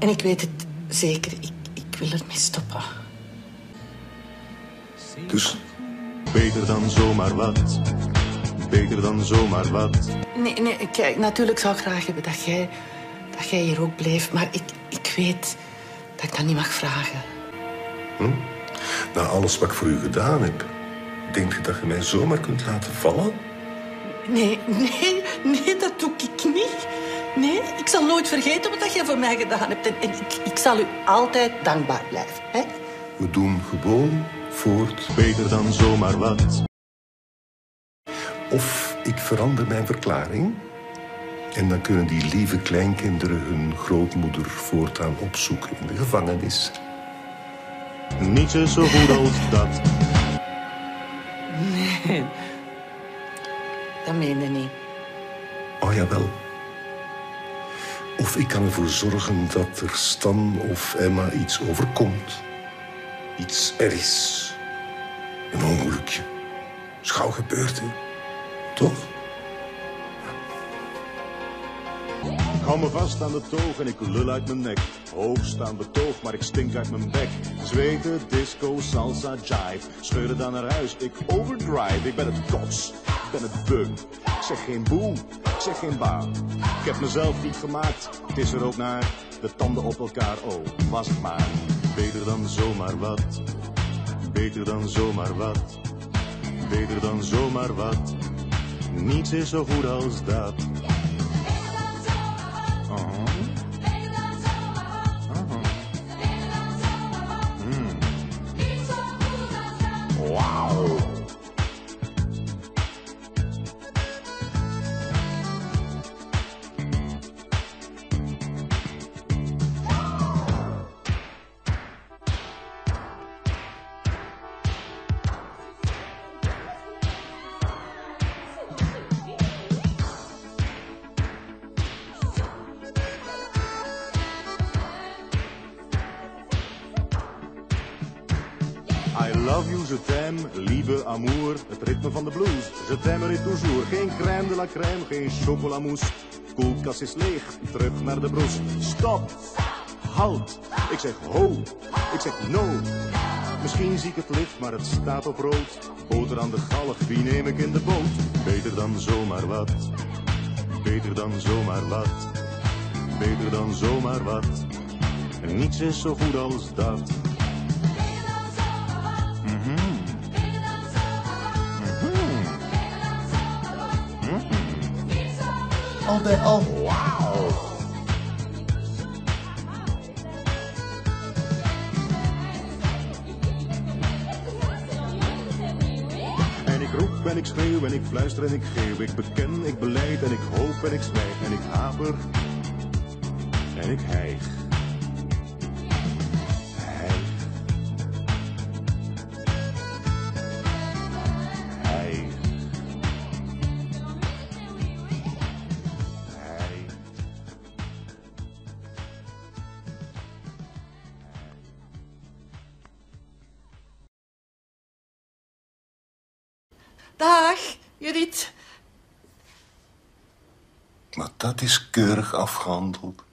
En ik weet het zeker, ik wil ermee stoppen. Dus? Beter dan zomaar wat. Beter dan zomaar wat. Nee, kijk, natuurlijk zou ik graag hebben dat jij hier ook bleef. Maar ik weet dat ik dat niet mag vragen. Na alles wat ik voor u gedaan heb, denk je dat je mij zomaar kunt laten vallen? Nee, dat doe ik niet. Nee, ik zal nooit vergeten wat jij voor mij gedaan hebt. En ik zal u altijd dankbaar blijven. Hè? We doen gewoon voort. Beter dan zomaar wat. Of ik verander mijn verklaring. En dan kunnen die lieve kleinkinderen hun grootmoeder voortaan opzoeken in de gevangenis. Niets is zo goed als dat. Nee, dat meen je niet. Oh, jawel. Of ik kan ervoor zorgen dat er Stan of Emma iets overkomt. Iets ergs. Een ongelukje. Is gauw gebeurd, hè? Toch? Ik hou me vast aan de toog en ik lul uit mijn nek. Hoogstaand betoog, maar ik stink uit mijn bek. Zweten, disco, salsa, jive. Scheuren dan naar huis, ik overdrive. Ik ben het kots, ik ben het beu. Ik zeg geen boe, ik zeg geen ba. Ik heb mezelf niet gemaakt, het is er ook naar. De tanden op elkaar, oh, was het maar. Beter dan zomaar wat. Beter dan zomaar wat. Beter dan zomaar wat. Niets is zo goed als dat. Wauw. I love you, je t'aime, lieve amour, het ritme van de blues. Je t'aimerai toujours, geen crème de la crème, geen chocolamousse. Koelkast is leeg, terug naar de broes. Stop, halt, ik zeg ho, ik zeg no. Misschien zie ik het licht, maar het staat op rood. Boter aan de galg, wie neem ik in de boot? Beter dan zomaar wat, beter dan zomaar wat. Beter dan zomaar wat, en niets is zo goed als dat. Al bij al. Wauw. En ik roep en ik schreeuw en ik fluister en ik geeuw. Ik beken, ik beleid en ik hoop en ik zwijg. En ik haper en ik hijg. Dag, Judith. Maar dat is keurig afgehandeld.